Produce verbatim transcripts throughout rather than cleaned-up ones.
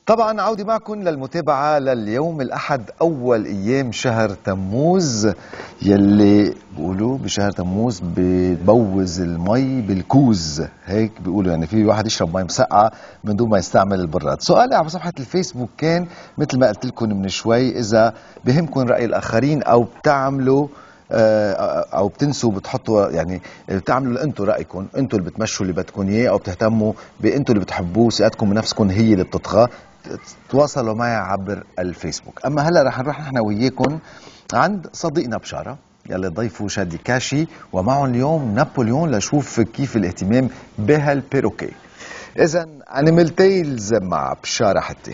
طبعا عودي معكم للمتابعة لليوم الأحد أول أيام شهر تموز، يلي بيقولوا بشهر تموز ببوز المي بالكوز، هيك بيقولوا يعني في واحد يشرب مي مسقعة من دون ما يستعمل البراد. سؤالي على صفحة الفيسبوك كان مثل ما قلت لكم من شوي، إذا بهمكم رأي الآخرين أو بتعملوا او بتنسوا بتحطوا يعني بتعملوا اللي انتم رايكم، انتم اللي بتمشوا اللي بدكم اياه، او بتهتموا بانتم اللي بتحبوه، ثقتكم بنفسكم هي اللي بتطغى. تواصلوا معي عبر الفيسبوك. اما هلا رح نروح نحن وياكم عند صديقنا بشاره يلي ضيفه شادي كاشي، ومعهم اليوم نابليون لنشوف كيف الاهتمام بهالبيروكي. اذا انيمال تيلز مع بشاره حتى.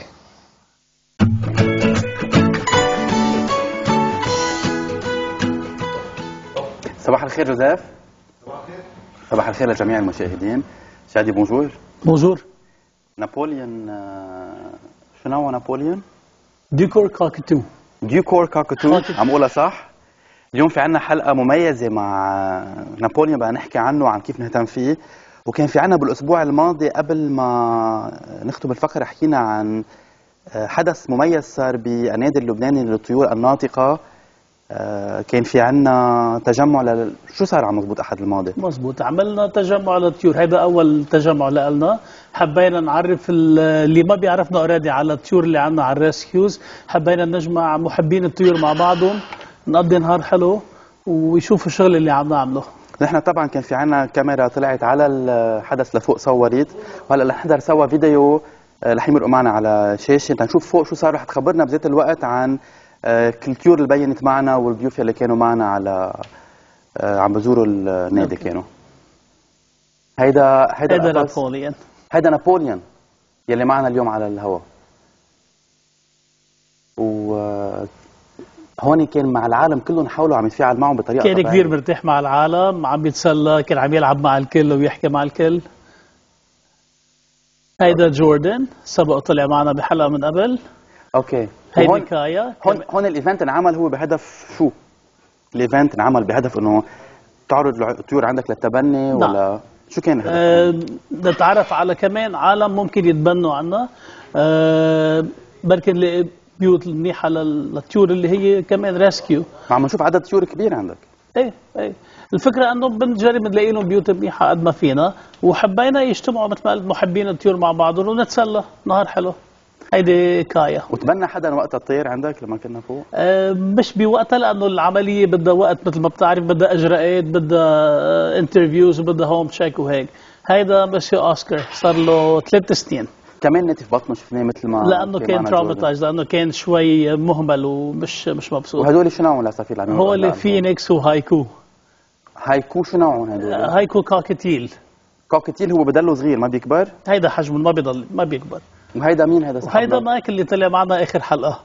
صباح الخير جوزيف. صباح الخير. صباح الخير لجميع المشاهدين. شادي بونجور. بونجور. نابليون، شنو هو نابليون؟ ديكور كاكتو. ديكور كاكتو، عم قولها صح؟ اليوم في عنا حلقة مميزة مع نابليون، بدنا نحكي عنه وعن كيف نهتم فيه. وكان في عنا بالأسبوع الماضي قبل ما نختم الفقرة حكينا عن حدث مميز صار بالنادي اللبناني للطيور الناطقة. آه كان في عنا تجمع لل... شو صار على مزبوط أحد الماضي؟ مزبوط، عملنا تجمع للطيور، هذا أول تجمع لنا. حبينا نعرف اللي ما بيعرفنا اوريدي على الطيور اللي عنا على الريسكيوز، حبينا نجمع محبين الطيور مع بعضهم، نقضي نهار حلو ويشوفوا الشغل اللي عم نعمله. نحن طبعا كان في عنا كاميرا طلعت على الحدث لفوق صورت، وهلا رح نحضر سوا فيديو رح يمرقوا معنا على شاشة تنشوف فوق شو صار. رح تخبرنا بذات الوقت عن كل الطيور اللي بينت معنا والضيوف اللي كانوا معنا على عم بزوروا النادي. كانوا هيدا هيدا هيدا نابليون، هيدا نابليون يلي معنا اليوم على الهواء. وهون كان مع العالم كلهم حاولوا عم يتفاعل معهم بطريقه كان طبيعية. كثير مرتاح مع العالم، عم يتسلى، كان عم يلعب مع الكل ويحكي مع الكل. هيدا جوردن سبق طلع معنا بحلقه من قبل. اوكي. هيدي كايا. هون هون الايفنت انعمل هو بهدف شو؟ الايفنت انعمل بهدف انه تعرض الطيور عندك للتبني ولا نعم. شو كان الهدف؟ أه نتعرف على كمان عالم ممكن يتبنوا عنا، أه بركي نلاقي بيوت منيحه للطيور اللي هي كمان ريسكيو. عم نشوف عدد طيور كبير عندك. ايه ايه، الفكره انه بنجرب نلاقي لهم بيوت منيحه قد ما فينا، وحبينا يجتمعوا مثل ما قلت محبين الطيور مع بعضهم ونتسلى نهار حلو. هيدي كايا. وتبنى حدا وقت الطير عندك لما كنا فوق؟ أه مش بوقتها، لانه العمليه بدها وقت مثل ما بتعرف، بدها اجراءات، بدها انترفيوز وبدها هوم تشيك وهيك. هيدا مسيو اوسكار صار له ثلاث سنين. كمان نتف بطنه شفناه مثل ما لانه كان ترaumatized، لانه كان شوي مهمل ومش مش مبسوط. وهدول شو نوعهم العصافير اللي عم هو اللي فينيكس وهايكو. هايكو شو نوعهم هدول؟ هايكو كاكتيل. كاكتيل هو بضله صغير ما بيكبر؟ هيدا حجمه ما بيضل ما بيكبر. وهيدا مين هيدا صاحبنا؟ وهيدا مايك اللي طلع معنا اخر حلقه.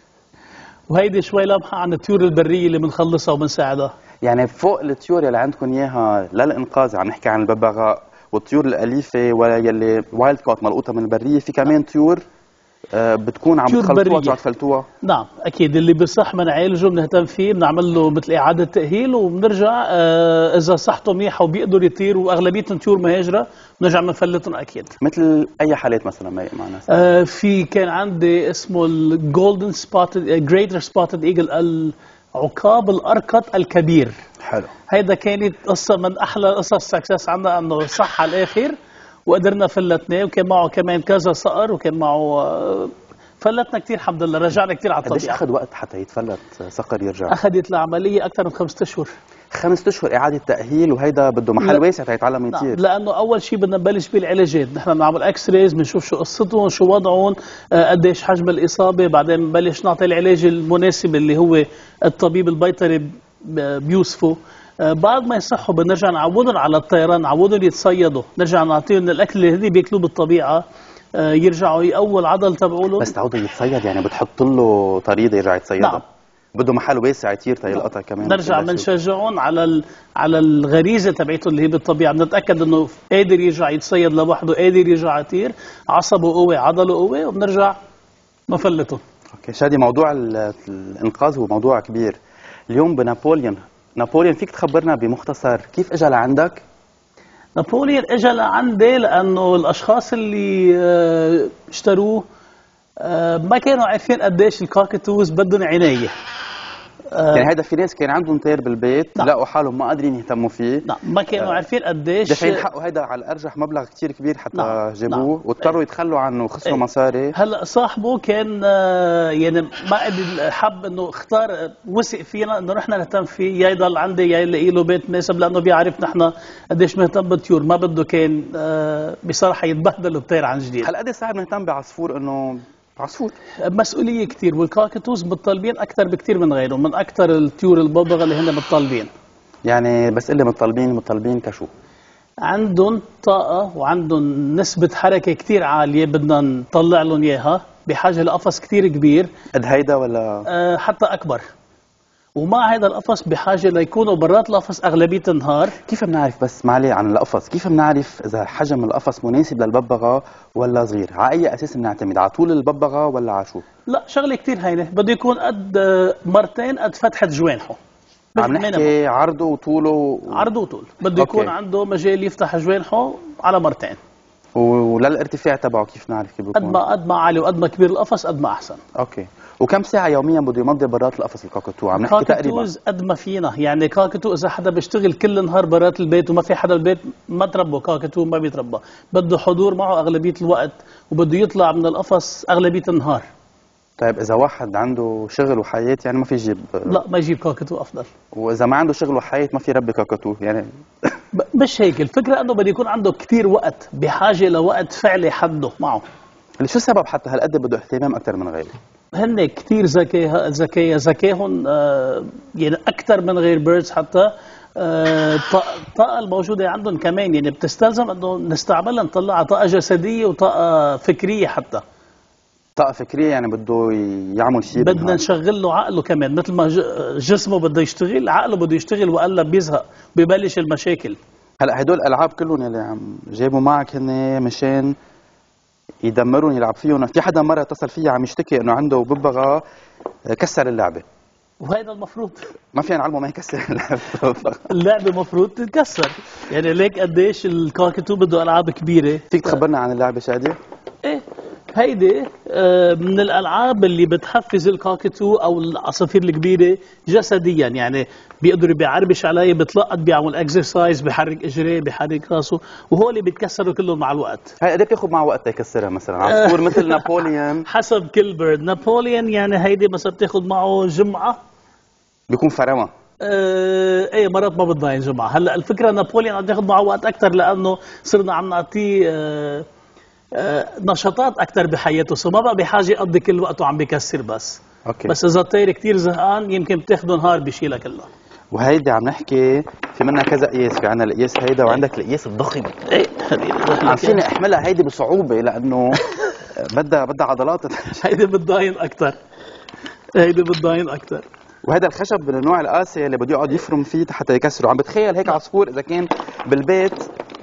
وهيدي شوي لمحه عن الطيور البريه اللي بنخلصها وبنساعدها. يعني فوق الطيور اللي عندكم اياها للانقاذ، عم نحكي عن الببغاء والطيور الاليفه واللي وايلد كات ملقوطه من البريه، في كمان طيور بتكون عم تخلطوها وتفلتوها. نعم اكيد، اللي بصح بنعالجه بنهتم فيه، بنعمل له مثل اعاده تاهيل، وبنرجع آه اذا صحته منيحه وبيقدر يطير، واغلبيه الطيور مهاجره بنرجع بنفلتهم اكيد. مثل اي حالات مثلا معنا؟ آه في كان عندي اسمه الجولدن سبوتد جريتر سبوتد ايجل، العقاب الارقط الكبير. حلو. هيدا كانت قصه من احلى قصص سكسس عندنا، انه صح على الاخر وقدرنا فلتناه، وكان معه كمان كذا صقر، وكان معه فلتنا كثير الحمد لله، رجعنا كثير على الطبيعه. قديش اخذ وقت حتى يتفلت صقر يرجع؟ اخذت العمليه اكثر من خمسة اشهر. خمسة اشهر اعاده تاهيل، وهيدا بده محل واسع تيتعلم يطير. نعم. لانه اول شيء بدنا نبلش بالعلاجات، نحن بنعمل اكس رايز، بنشوف شو قصتهم، شو وضعهم، قديش حجم الاصابه، بعدين بنبلش نعطي العلاج المناسب اللي هو الطبيب البيطري بيوصفه. بعد ما يصحوا بنرجع نعودهم على الطيران، نعودهم يتصيدوا، نرجع نعطيهم الاكل اللي هن بياكلوه بالطبيعه، يرجعوا يقووا العضل تبعولهم. بس تعودوا يتصيد يعني بتحط له طريده يرجع يتصيدها؟ نعم. بده محل واسع يطير تيلقطها كمان. نرجع بنشجعهم على ال... على الغريزه تبعته اللي هي بالطبيعه، بنتاكد انه قادر يرجع يتصيد لوحده، قادر يرجع يطير، عصبه قوي، عضله قوي، وبنرجع نفلته. اوكي شادي، موضوع الانقاذ هو موضوع كبير. اليوم بنابليون، نابليون فيك تخبرنا بمختصر كيف اجى لعندك؟ نابليون اجى لعندي لانه الاشخاص اللي اشتروه آه، ما كانوا عارفين قديش الكاكتوز بدهم عنايه. آه، يعني هيدا في ناس كان عندهم طير بالبيت نعم. لقوا حالهم ما قادرين يهتموا فيه، نعم ما كانوا آه، عارفين قديش. دافعين حقه هيدا على الارجح مبلغ كتير كبير حتى نعم. جابوه، نعم. واضطروا إيه. يتخلوا عنه وخسروا إيه. مصاري. هلا صاحبه كان آه، يعني ما قدر، حب انه اختار، آه، وثق فينا انه نحن نهتم فيه، يا يضل عندي يا يلاقي له بيت مناسب، لانه بيعرف نحن قديش بنهتم بالطيور، ما بده كان آه، بصراحه يتبهدل الطير عن جديد. هلا قد ايه صعب نهتم بعصفور انه عصفور؟ مسؤوليه كثير، والكاكتوز متطلبين اكثر بكثير من غيرهم، من اكثر الطيور الببغاء اللي هن متطلبين. يعني بس اللي متطلبين متطلبين كشو؟ عندهم طاقة وعندهم نسبة حركة كتير عالية، بدنا نطلع لهم إياها، بحاجة لقفص كتير كبير. قد هيدا ولا؟ أه حتى أكبر. ومع هذا القفص بحاجة ليكونوا برات القفص أغلبية النهار. كيف بنعرف بس معلي عن القفص، كيف بنعرف إذا حجم القفص مناسب للببغاء ولا صغير؟ على أي أساس بنعتمد؟ على طول الببغاء ولا على شو؟ لا شغلة كتير هينة، بده يكون قد آه، مرتين قد فتحة جوانحه. عم نحكي عرضه وطوله و... عرضه وطول، بده يكون أوكي. عنده مجال يفتح جوانحه على مرتين. وللارتفاع تبعه كيف نعرف كيف قد بيكون؟ ما قد ما عالي وقد ما كبير القفص قد ما أحسن. اوكي. وكم ساعة يوميا بده يمضي برات القفص الكاكاتو؟ عم نحكي تقريبا كاكتوز قد ما فينا، يعني كاكتو اذا حدا بيشتغل كل نهار برات البيت وما في حدا بالبيت ما تربى كاكتو، ما بيتربى، بده حضور معه اغلبيه الوقت وبده يطلع من القفص اغلبيه النهار. طيب إذا واحد عنده شغل وحياة يعني ما في يجيب؟ لا ما يجيب كاكتو افضل. وإذا ما عنده شغل وحياة ما في يربي كاكاتو يعني؟ ب- مش هيك الفكره، انه بده يكون عنده كثير وقت، بحاجه لوقت فعلي حده معه. اللي شو السبب حتى هالقد بده اهتمام أكثر من غيره؟ هن كثير ذكاء ذكية ذكاهم آه يعني اكثر من غير بيردز حتى. آه، الط- الطاقة الموجودة عندهم كمان يعني بتستلزم انه نستعملها، نطلعها طاقة جسدية وطاقة فكرية حتى. طاقة فكرية يعني بده يعمل شيء بدنا بالنهار. نشغل له عقله كمان، مثل ما ج- جسمه بده يشتغل عقله بده يشتغل، والا بيزهق ببلش المشاكل. هلا هدول الالعاب كلهم اللي عم جابوا معك هن مشان يدمرون يلعب فيهم. في حدا مره اتصل فيي عم يشتكي انه عنده ببغاء كسر اللعبه. وهذا المفروض ما فينا نعلمه ما يكسر اللعبه. اللعبة مفروض تتكسر، يعني ليك قديش الكاكتو بده العاب كبيرة. فيك تخبرنا عن اللعبه شادي؟ ايه هيدي آه، من الالعاب اللي بتحفز الكاكتو او العصافير الكبيره جسديا، يعني بيقدر بيعربش علي، بتلقط، بيعمل اكسرسايز، بحرك اجريه، بحرك راسه، وهو اللي بيتكسروا كلهم مع الوقت. هاي قد ايه بتاخذ معه وقت يكسرها مثلا؟ عصفور مثل نابوليون حسب كل بيرد. نابوليون يعني هيدي مثلا بتاخذ معه جمعه. بيكون فرما. آه ايه مرات ما بتضاين جمعه. هلا الفكره نابوليون عم تاخذ معه وقت اكثر، لانه صرنا عم نعطيه آه آه نشاطات اكثر بحياته، سو ما بقى بحاجه يقضي كل وقته عم بيكسر بس. اوكي. بس اذا الطير كثير زهقان يمكن بتاخده نهار بيشيلها كلها. وهيدي عم نحكي في منها كذا قياس، في عندنا القياس هيدا وعندك القياس الضخم. ايه هذه عم فيني احملها هيدي بصعوبه لانه بدها بدها عضلات. هيدي بتضاين اكثر، هيدي بتضاين اكثر. وهذا الخشب من النوع القاسي اللي بده يقعد يفرم فيه حتى يكسره. عم بتخيل هيك عصفور اذا كان بالبيت،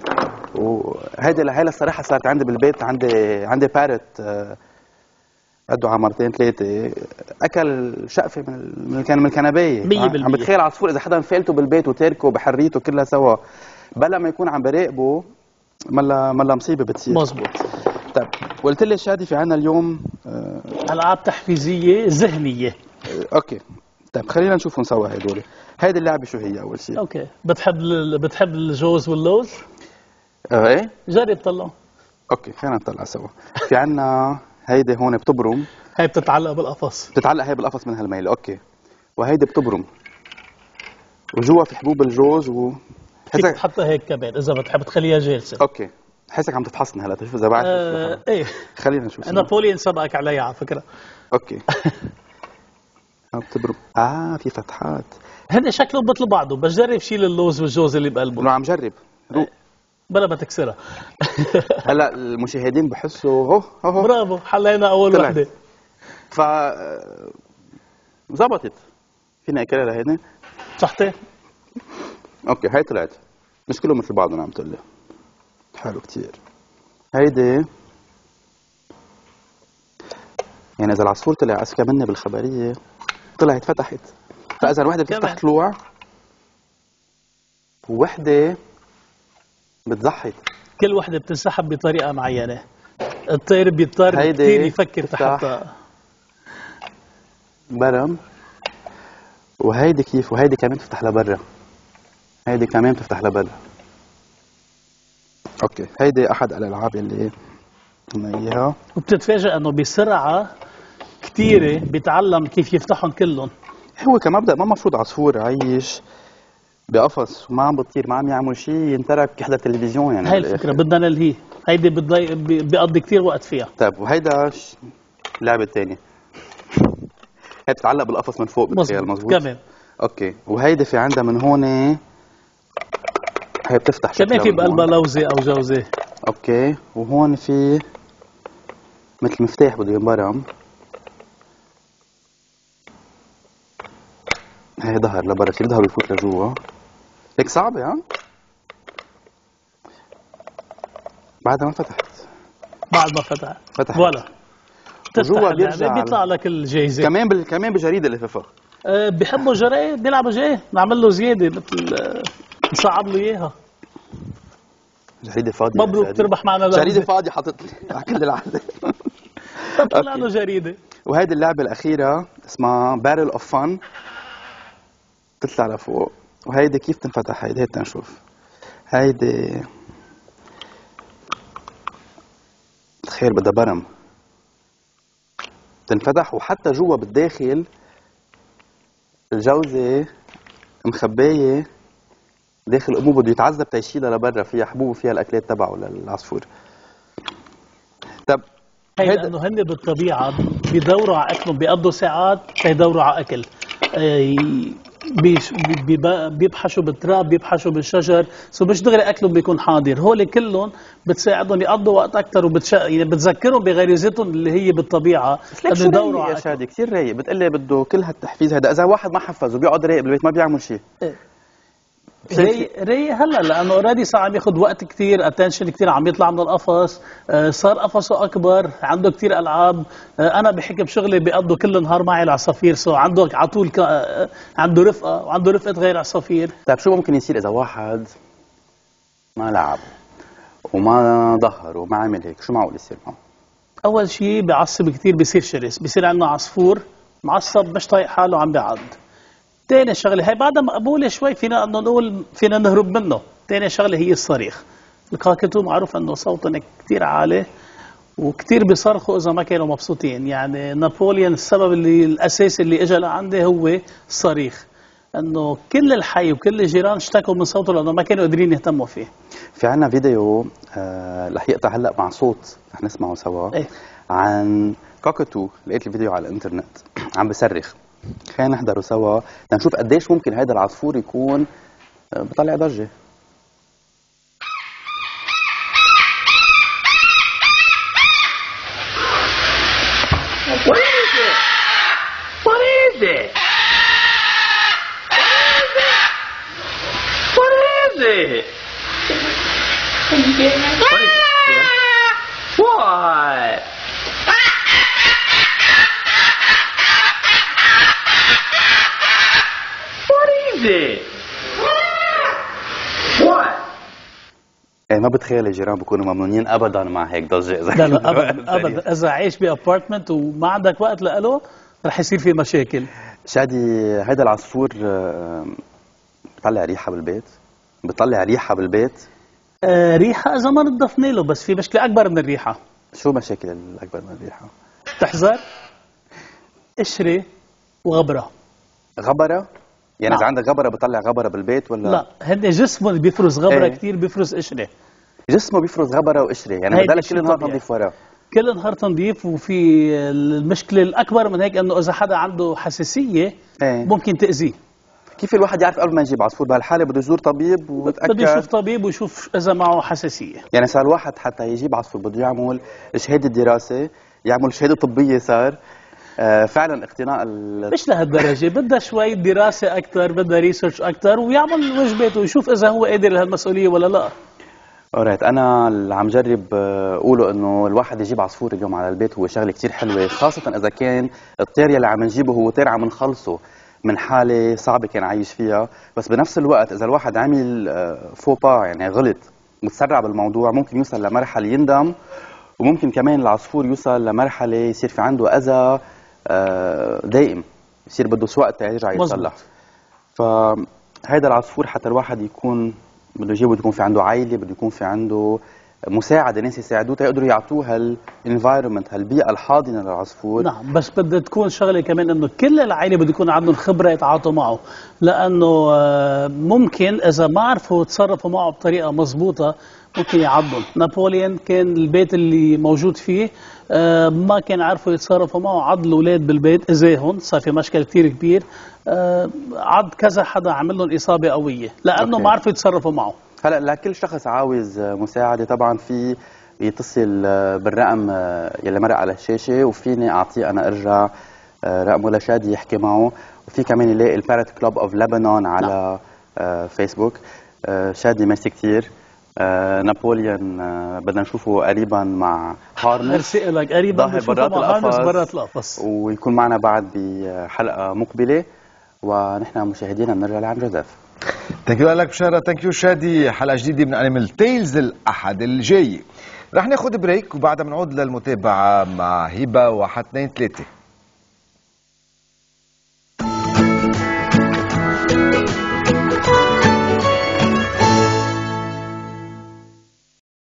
وهيدي لهي الصراحه صارت عندي بالبيت، عندي عندي بارت آه، قده على مرتين ثلاثه، اكل شقفه من ال- من الكن- من الكنبايه. مية بالمية. عم بتخيل عصفور اذا حدا فالته بالبيت وتاركه بحريته كلها سوا، بلا ما يكون عم براقبه ملا ملا مصيبه بتصير. مزبوط. طيب قلت لي شادي في عنا اليوم آه، العاب تحفيزيه ذهنيه. آه، اوكي. طيب خلينا نشوفهم سوا هدول. هيدي اللعبه شو هي اول شيء؟ اوكي بتحب ال- بتحب الجوز واللوز؟ اه ايه. جرب طلعه. اوكي خلينا نطلع سوا. في عنا هيدي هون بتبرم، هي بتتعلق بالقفص. بتتعلق هي بالقفص من هالميله. اوكي. وهيدي بتبرم وجوا في حبوب الجوز و فيك حسك... تحطها هيك كمان اذا بتحب تخليها جالسه. اوكي. حسك عم تفحصني هلا تشوف اذا بعرف. آه ايه خلينا نشوف سوا. نابوليون سبقك علي على فكره. اوكي. عم بتبرم. اه في فتحات. هن شكلهم مثل بعضه، بس جرب شيل اللوز والجوز اللي بقلبه انه عم جرب روق. بلا ما تكسرها. هلا المشاهدين بحسوا هو هو برافو حلينا اول طلعت. وحده. ف زبطت. فينا اكلها لهيدي. صحتين. اوكي هاي طلعت. مش كلهم مثل بعضهم عم تقول لي. حلو كتير. هيدي يعني اذا العصفور طلع اذكى مني بالخبريه طلعت فتحت. فاذا الوحده بتفتح كمان. طلوع ووحده بتزحط. كل وحده بتنسحب بطريقه معينه. الطير بيضطر هيدي كثير يفكر تفتح. تحت. برم. وهيدي كيف؟ وهيدي كمان تفتح لبرا. هيدي كمان تفتح لبرا. اوكي، هيدي احد الالعاب اللي قلنا اياها. وبتتفاجئ انه بسرعه كثيره بيتعلم كيف يفتحهم كلهم. هو كمبدأ ما مفروض عصفور عايش بقفص وما عم بطير ما عم يعمل شيء ينترك يحضر تلفزيون يعني. هاي الفكره بدنا نلهيه، هيدي بتضي... بي- بيقضي كثير وقت فيها. طيب وهيدا ش- اللعبة الثانية. هي بتتعلق بالقفص من فوق بتخيل مزبوط؟ كمان اوكي، وهيدي في عندها من هون هي بتفتح كمان شكلها في من بقلبها هون. لوزه او جوزه. اوكي، وهون في مثل مفتاح بده ينبرم. هي ظهر لبرا، في ظهر بيفوت لجوا. هيك صعبة ها؟ بعدها ما فتحت. بعد ما فتح فتحت. ولا تفتح وجوا اللعبة بيرجع بيطلع لك الجايزه. كمان بال... كمان بجريدة لففها. أه بحبوا جرايه، بيلعبوا جاي، نعمل له زياده مثل أه، نصعب له اياها. جريدة فاضية. مبروك جريدة. تربح معنا لوزة. جريدة فاضية حاطط لي على كل العدد. طلع له جريده. وهيدي اللعبة الأخيرة اسمها بارل اوف فن. تطلع لفوق. وهيدي كيف تنفتح؟ هيدي هيك تنشوف. هيدي تخيل بدها برم تنفتح، وحتى جوا بالداخل الجوزة مخباية داخل أمه بده يتعذب تيشيلها لبرا، فيها حبوب وفيها الأكلات تبعه للعصفور. طب هي هيدا- لانه هن بالطبيعه بيدوروا على اكلهم، بيقضوا ساعات تيدوروا على اكل. آه، بيش- بيبا- بيبحشوا بالتراب، بيبحشوا بالشجر، سو مش دغري اكلهم بيكون حاضر. هول كلهم بتساعدهم يقضوا وقت اكثر، وبتش... يعني بتذكرهم بغريزتهم اللي هي بالطبيعه بس ليك انه شو يدوروا رايق على يا اكلهم. شادي؟ كثير رايق. بتقلي بده كل هالتحفيز هذا، اذا واحد ما حفز وبيقعد رايق بالبيت ما بيعمل شيء. ري ري هلا لانه اوريدي صار عم ياخذ وقت كثير، اتنشن كثير، عم يطلع من القفص، آه، صار قفصه اكبر، عنده كثير العاب. آه، انا بحكم شغلي بيقضوا كل النهار معي العصافير، سو عنده على طول ك- آه، عنده رفقه وعنده رفقه غير عصافير. طيب شو ممكن يصير اذا واحد ما لعب وما ظهر وما عمل هيك؟ شو معقول يصير معه؟ اول شيء بيعصب كثير، بيصير شرس، بيصير عندنا عصفور معصب مش طايق حاله عم بيعض. تاني شغله هي بعدها مقبوله شوي، فينا انه نقول فينا نهرب منه. تاني شغله هي الصريخ. الكاكتو معروف انه صوتهم كثير عالي وكثير بيصرخوا اذا ما كانوا مبسوطين. يعني نابليون السبب اللي الاساسي اللي اجى لعندي هو الصريخ، انه كل الحي وكل الجيران اشتكوا من صوته لانه ما كانوا قادرين يهتموا فيه. في عنا فيديو آه رح يقطع هلا مع صوت رح نسمعه سوا. ايه عن كاكتو. لقيت الفيديو على الانترنت عم بصرخ. خلينا نحضره سوا لنشوف قديش ممكن هذا العصفور يكون آه، بطلع ضجه. What is it? What is it? What is it? What is it? What? What is it? What? يعني ما بتخيل الجيران بيكونوا ممنونين ابدا مع هيك ضجه. إذا لا كان لا وقت ابدا تاريخ. ابدا، اذا عايش بابارتمنت وما عندك وقت له رح يصير في مشاكل. شادي هيدا العصفور آه، بطلع ريحه بالبيت. بطلع ريحه بالبيت. آه ريحه اذا ما نضفنا له، بس في مشكله اكبر من الريحه. شو مشاكل الاكبر من الريحه؟ تحذر قشره وغبره. غبره؟ يعني اذا نعم. عندك غبره بطلع غبره بالبيت ولا؟ لا هن جسمه اللي بيفرز غبره ايه. كثير، بيفرز قشره. جسمه بيفرز غبره وقشره، يعني هيدي بدل شيء كل نهار طبيعي. نضيف وراه. كل نهار تنظيف. وفي المشكله الاكبر من هيك انه اذا حدا عنده حساسيه ايه. ممكن تاذيه. كيف الواحد يعرف قبل ما يجيب عصفور بهالحاله؟ بده يزور طبيب بده ويتاكد. يشوف طبيب ويشوف اذا معه حساسيه. يعني صار الواحد حتى يجيب عصفور بده يعمل شهاده دراسه، يعمل شهاده طبيه. صار آه فعلا اقتناء ال... مش لهالدرجه، بدها شوي دراسه اكثر، بدها ريسيرش اكثر، ويعمل واجباته ويشوف اذا هو قادر لهالمسؤوليه ولا لا. اوريت. انا اللي عم جرب آه، اقوله انه الواحد يجيب عصفور اليوم على البيت هو شغله كثير حلوه، خاصه اذا كان الطير اللي عم نجيبه هو طير عم نخلصه من حاله صعبه كان عايش فيها. بس بنفس الوقت اذا الواحد عمل آه، فوبا يعني غلط وتسرع بالموضوع ممكن يوصل لمرحله يندم وممكن كمان العصفور يوصل لمرحله يصير في عنده اذى آه، دائم، يصير بده وقت يرجع يتصلح. فهذا العصفور حتى الواحد يكون بده يجيبه، بده يكون في عنده عائله، بده يكون في عنده مساعده، ناس يساعدوه تيقدروا يعطوه هالانفايرمنت، هالبيئه الحاضنه للعصفور. نعم، بس بدها تكون شغله كمان انه كل العائله بده يكون عندهم خبره يتعاطوا معه، لانه آه، ممكن اذا ما عرفوا يتصرفوا معه بطريقه مضبوطه ممكن يعضهم. نابوليون كان البيت اللي موجود فيه آه، ما كان عارفوا يتصرفوا معه، عض الاولاد بالبيت، اذاهم، صار في مشكل كثير كبير. آه، عض كذا حدا، عمل لهم اصابه قويه لانه أوكي. ما عرفوا يتصرفوا معه. هلا لكل شخص عاوز مساعده طبعا في يتصل بالرقم يلي مرق على الشاشه، وفيني اعطيه انا ارجع رقمه لشادي يحكي معه، وفي كمان يلاقي البارت كلوب اوف لبنان على نعم. فيسبوك. شادي ميرسي كثير. نابوليون بدنا نشوفه قريبا مع هارمس. ميرسي لك، قريبا بنشوفه مع هارمس برات القفص، ويكون معنا بعد بحلقه مقبله. ونحن مشاهدينا بنرجع لعند جوزيف. ثانك يو لك بشاره، ثانك يو شادي. حلقه جديده من انيمال تيلز الاحد الجاي. رح ناخذ بريك وبعدها بنعود للمتابعه مع هبه واحد اثنين ثلاثه.